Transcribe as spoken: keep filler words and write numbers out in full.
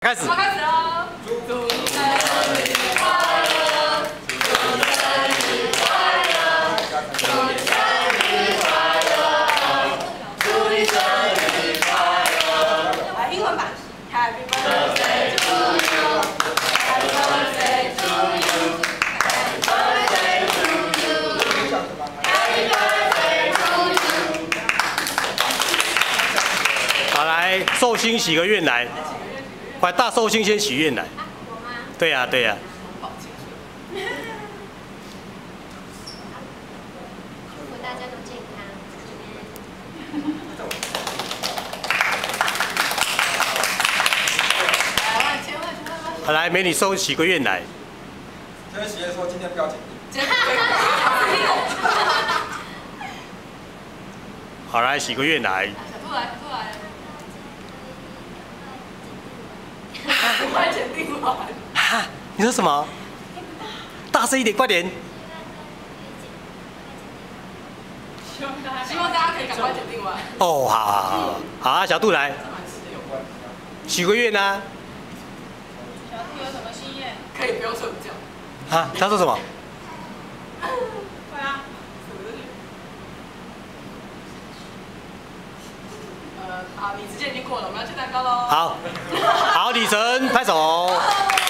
开始。 好，开始喽！祝你生日快乐，祝你生日快乐，祝你生日快乐，祝你生日快乐。来，英文版 ，Happy birthday to you，Happy birthday to you，Happy birthday to you，Happy birthday to you。 好，来，寿星许个愿来。 快，大寿星先许愿来。 我吗？ 对呀、啊，对呀、啊。 祝福大家都健康。 来，千万千万！ 好，来，美女寿许个愿来。 这位许愿说今天不要剪辑。 好，来许个愿来。 小兔来，小兔来。 快剪定完！ 哈，你说什么？大声一点，快点！ 希望大家希望大家可以赶快剪定完。 哦，好好好，好啊，小杜来，许个愿啊！ 小兔有什么心愿？可以不用睡午觉。 啊，他说什么？ 快啊！呃，好，你时间已经过了，我们要切蛋糕喽。 好，好，李晨拍手。